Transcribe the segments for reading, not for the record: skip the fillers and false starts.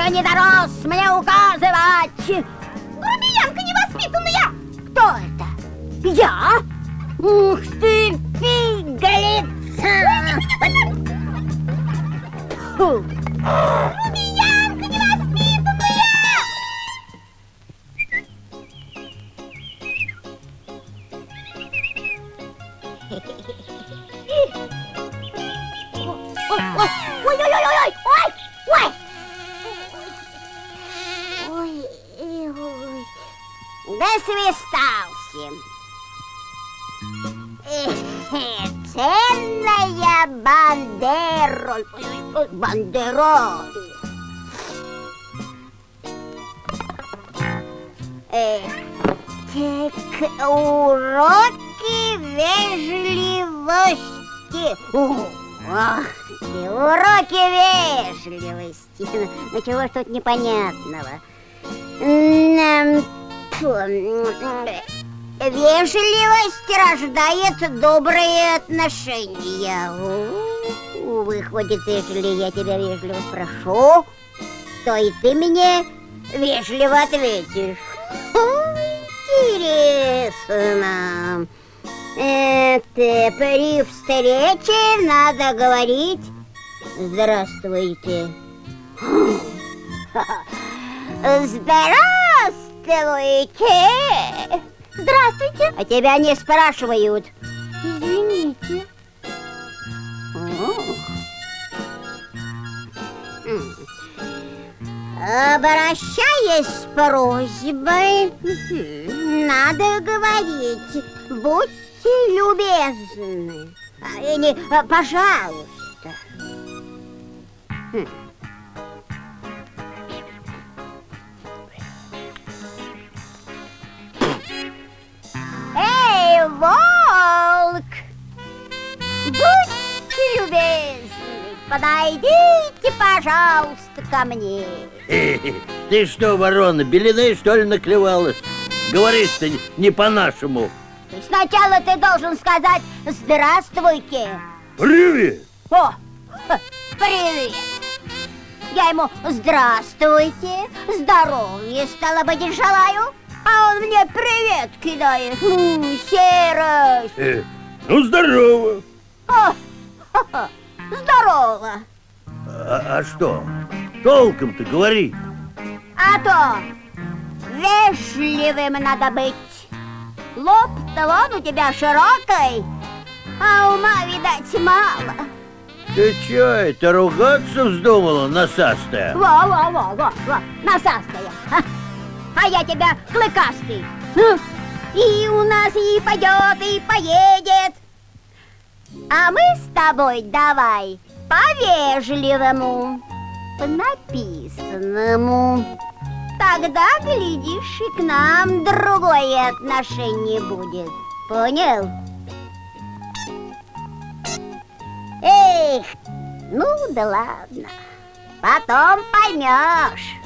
еще не дорос мне указывать. Грубиянка невоспитанная. Кто это? Я? Ух ты, пигалица! Грубиянка невоспитанная! Ой-ой-ой-ой! Ой! Ой! Ой! Досвистался. Ценная бандероль. Бандероль. Так, уроки вежливости. Уроки вежливости. Ну чего ж тут непонятного? Вежливость рождает добрые отношения. Выходит, если я тебя вежливо спрошу, то и ты мне вежливо ответишь. Интересно. Это при встрече надо говорить «Здравствуйте». Здравствуйте. Здравствуйте. А тебя не спрашивают. Извините. Обращаясь с просьбой, надо говорить «Будьте любезны». Не «Пожалуйста». Эй, волк! Будьте любезны, подойдите, пожалуйста, ко мне. Ты что, ворона, белины, что ли, наклевалась? Говоришь-то не по-нашему. Сначала ты должен сказать «Здравствуйте». Привет! О, привет! Я ему «Здравствуйте», здоровья, стало быть, желаю. А он мне привет кидает. Серость. Ну, здорово. Здорово. А что? Толком-то говори. А то вежливым надо быть. Лоб-то вон у тебя широкий, а ума, видать, мало. Ты чё, это ругаться вздумала, носастая? Во, носастая. А я тебя клыкастый. И у нас и пойдет, и поедет. А мы с тобой давай по-вежливому, по-написанному. Тогда, глядишь, и к нам другое отношение будет. Понял? Эх, ну да ладно. Потом поймешь.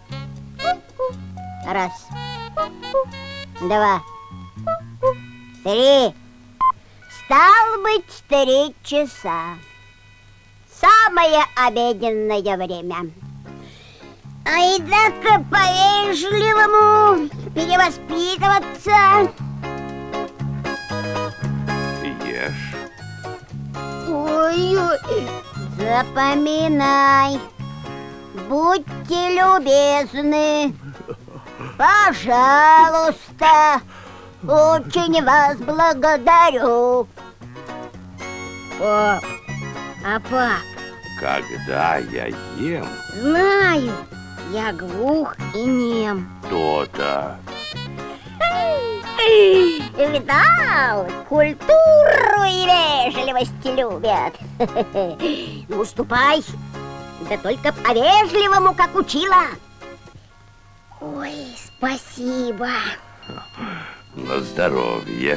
Раз, два, три. Стало быть, 3 часа. Самое обеденное время. Айда-ка по-вежливому перевоспитываться. Ешь. Ой-ой, запоминай. Будьте любезны. Пожалуйста. Очень вас благодарю. О, а пап? Когда я ем? Знаю, я глух и нем. То-то. Видал, культуру и вежливость любят. Ну, ступай, да только по-вежливому, как учила. Ой, спасибо. На здоровье.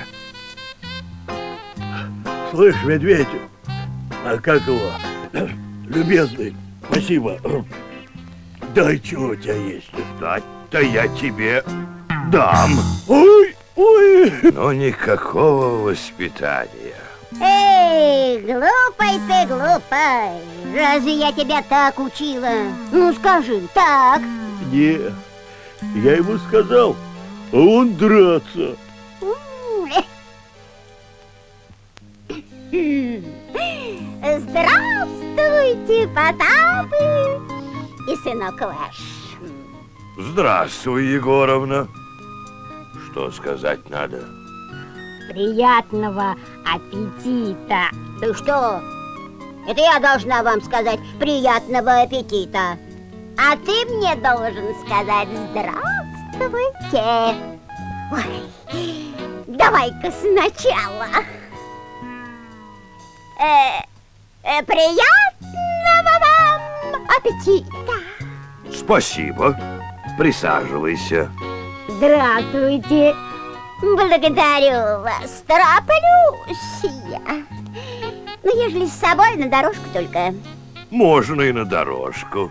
Слышь, медведь, а как его? Любезный, спасибо. Дай, чего у тебя есть? Дать-то я тебе дам. Ой, ой. Но никакого воспитания. Эй, Глупый ты, глупый. Разве я тебя так учила? Ну скажи, так? Не, я ему сказал, а он драться. Здравствуйте, Потапыч и сынок ваш. Здравствуй, Егоровна. Что сказать надо? Приятного аппетита. Ты что? Это я должна вам сказать приятного аппетита. А ты мне должен сказать здравствуйте. Ой, давай-ка сначала. Приятного вам аппетита. Спасибо. Присаживайся. Здравствуйте. Благодарю вас, тороплюсь я. Ну, ежели с собой, на дорожку только. Можно и на дорожку.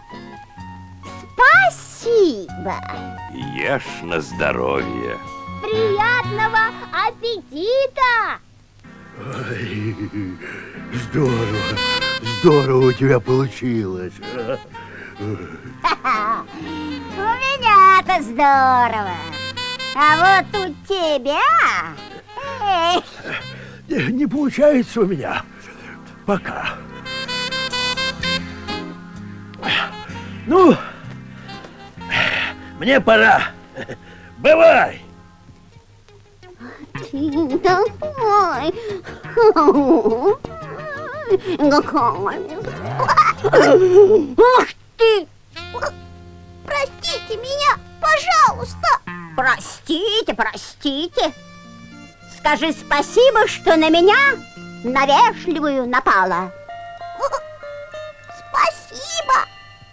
Спасибо. Ешь на здоровье. Приятного аппетита. Ой, здорово, здорово у тебя получилось. У меня-то здорово. А вот у тебя... Не получается у меня. Пока. Ну, мне пора. Бывай. Какой? Ах ты! Простите меня, пожалуйста. Простите, простите. Скажи спасибо, что на меня, на вежливую, напала. Спасибо.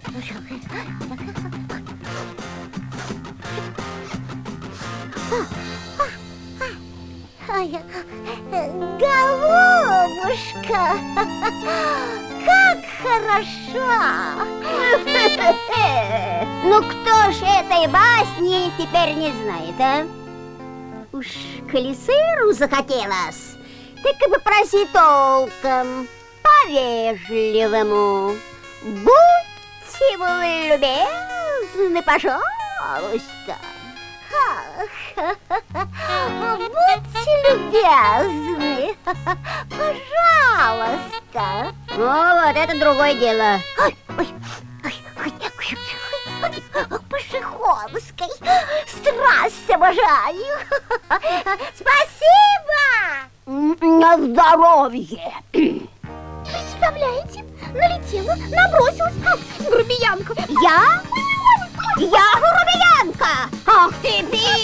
Голубушка, как хорошо! Ну кто ж этой басни теперь не знает, а? Уж коли сыру захотелось, так и попроси толком, по-вежливому. Будьте вы любезны, пожалуйста. Будьте любезны, пожалуйста. Ну вот, это другое дело. Ой, по-шиховской. Страсть обожаю. Спасибо. На здоровье. Представляете, налетела, набросилась. Грубиянка. Я? Я грубиянка! Ах ты,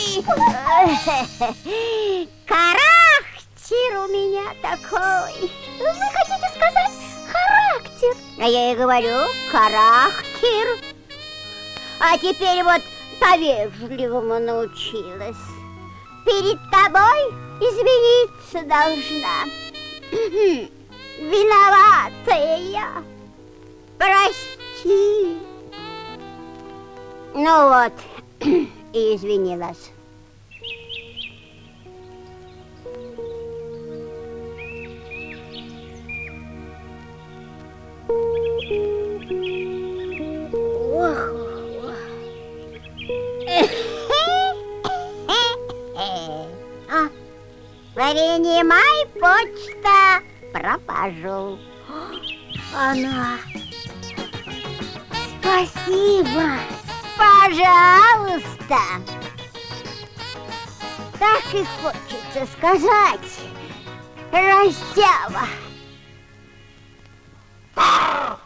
характер у меня такой. Вы хотите сказать характер? А я и говорю, характер. А теперь вот по-вежливому научилась. Перед тобой извиниться должна. Виноватая я. Прости. Ну вот, и извинилась. Принимай, почта, пропажу. Она. Спасибо. Пожалуйста. Так и хочется сказать. Растява.